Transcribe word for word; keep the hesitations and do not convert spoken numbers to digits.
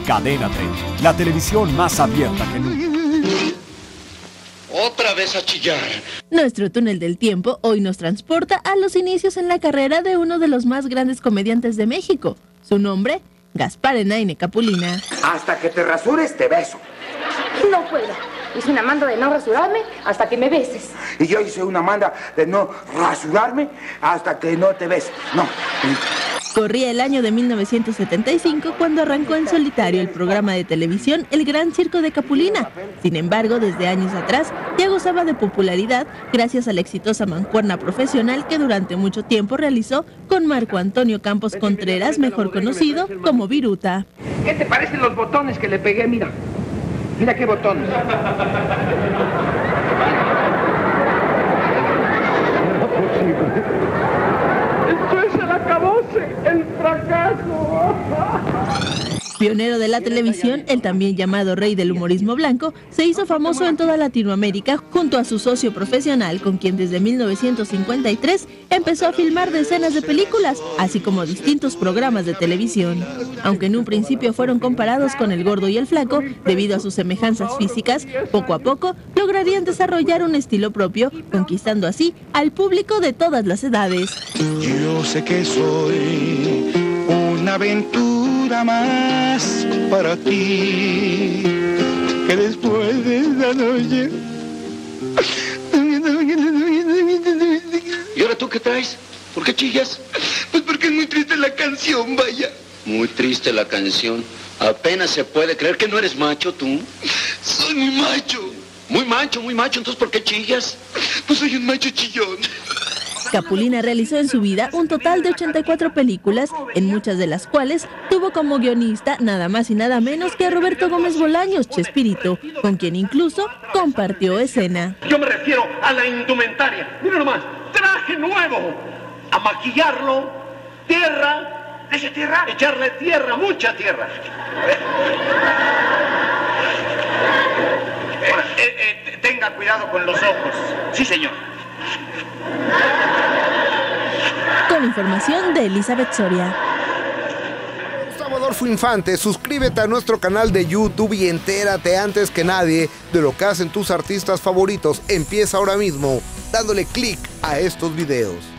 Cadena treinta, la televisión más abierta que nunca. Otra vez a chillar. Nuestro túnel del tiempo hoy nos transporta a los inicios en la carrera de uno de los más grandes comediantes de México. Su nombre, Gaspar Enaine Capulina. Hasta que te rasures, te beso. No puedo. Hice una manda de no rasurarme hasta que me beses. Y yo hice una manda de no rasurarme hasta que no te beses. No. Corría el año de mil novecientos setenta y cinco cuando arrancó en solitario el programa de televisión El Gran Circo de Capulina. Sin embargo, desde años atrás ya gozaba de popularidad gracias a la exitosa mancuerna profesional que durante mucho tiempo realizó con Marco Antonio Campos Contreras, mejor conocido como Viruta. ¿Qué te parecen los botones que le pegué? Mira. Mira qué botones. Esto es el acabose, el fracaso. Pionero de la televisión, el también llamado rey del humorismo blanco, se hizo famoso en toda Latinoamérica junto a su socio profesional, con quien desde mil novecientos cincuenta y tres empezó a filmar decenas de películas, así como distintos programas de televisión. Aunque en un principio fueron comparados con El Gordo y el Flaco, debido a sus semejanzas físicas, poco a poco lograrían desarrollar un estilo propio, conquistando así al público de todas las edades. Yo sé que soy una aventura más para ti, que después de esta noche... ¿Y ahora tú qué traes? ¿Por qué chillas? Pues porque es muy triste la canción, vaya. Muy triste la canción. Apenas se puede creer que no eres macho, tú. Soy muy macho. Muy macho, muy macho. Entonces, ¿por qué chillas? Pues soy un macho chillón. Capulina realizó en su vida un total de ochenta y cuatro películas, en muchas de las cuales tuvo como guionista nada más y nada menos que a Roberto Gómez Bolaños, Chespirito, con quien incluso compartió escena. Yo me refiero a la indumentaria. Mira nomás, traje nuevo. A maquillarlo, tierra. ¿Ese tierra? Echarle tierra, mucha tierra. eh, eh, eh, tenga cuidado con los ojos. Sí, señor. Con información de Elizabeth Soria. Gustavo Adolfo Infante, suscríbete a nuestro canal de YouTube y entérate antes que nadie de lo que hacen tus artistas favoritos. Empieza ahora mismo dándole clic a estos videos.